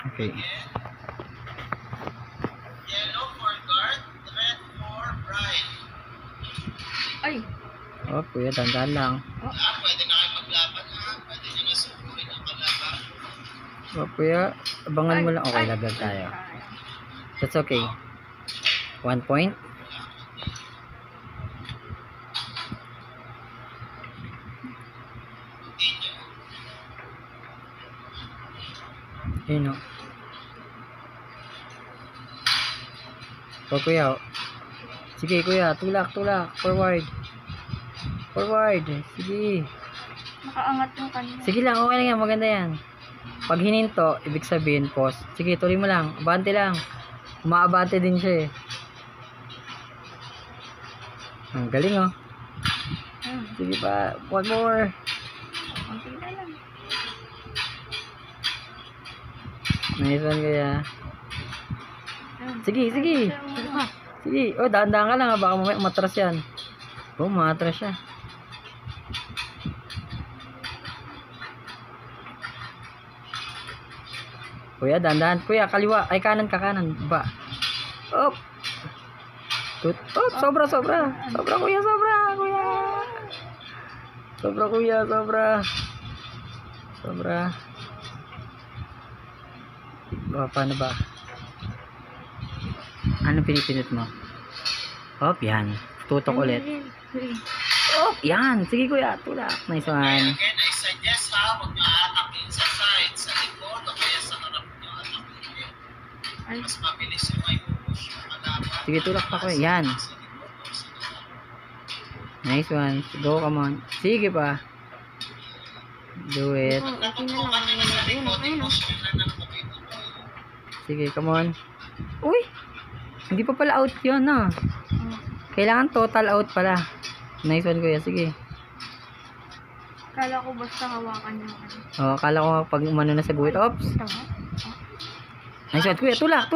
Okay. Yellow for guard, red for bride. Ay. Oh, kuya, dandan lang. Pwede na kayo maglaban ha. Pwede nyo na sukurin ang kalaban. Oh, kuya, abangan mo lang. Okay, Ay. laglag tayo. That's okay. 1 point. Ayun o. Oh, kuya. Sige, kuya. Tulak. Forward. Sige. Nakaangat yung kanina. Sige lang. Okay lang yan. Maganda yan. Pag hininto, ibig sabihin, pause. Sige, tuloy mo lang. Abante lang. Umaabante din siya eh. Ang galing oh. Sige pa. One more. Konti na lang. Nice one, kuya. Sige. Sige. Oh, dahan-dahan ka lang ha. Baka mamaya matras yan. Oh, matras siya. Kuya, dahan-dahan. Kuya, kaliwa. Ay, kanan ka, kanan. Ba. Op. Oh, sobra. Sobra, kuya. Sobra. Oh, paano ba? Anong pinipinit mo? Op, yan. Tutok ulit. Op, yan. Sige, kuya. Tulak. Nice one. Again, I suggest ha, huwag nyo aatakin sa side, sa likod, o kaya sa harap nyo atakin. Ay. Mas mabilis yung may pupush yung kalaban. Sige, tulak pa, kuya. Yan. Sa likod o sa harap. Nice one. Go, come on. Sige pa. Do it. Okay na Kung lang. kanina sa likod, Ayun. i-push nyo na ng tuloy-tuloy. Sige, come on. Uy! Hindi pa pala out yun, no? Kailangan total out pala. Nice one, kuya. Sige. Kala ko basta hawakan yung ano. Oh, akala ko pag umano na sa guhit. Oops. Ito ha? Nice one, kuya. Tulak.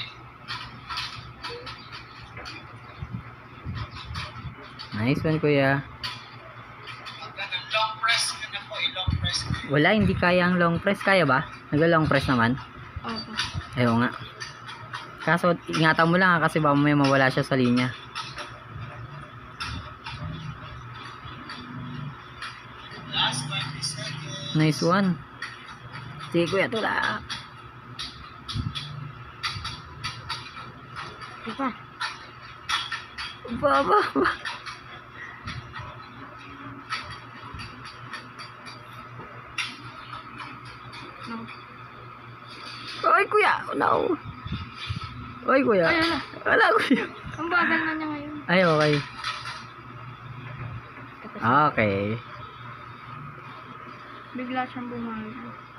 Nice one, kuya. Pag ganun, long press nyo na po, i-long press nyo. Wala, hindi kaya ang long press. Kaya ba? Nagla-long press naman. Opo. Ayaw nga. Kaso, ingatan mo lang ha, kasi baka may mawala siya sa linya. Last 20 seconds. Nice one. Sige, kuya. Tulak. Ito. Ba. No. Ay, kuya. No. Ay, kuya. Ay, ano? Wala, kuya. Ang bagal na niya ngayon. Ay, okay. Okay. Bigla siyang bumagal.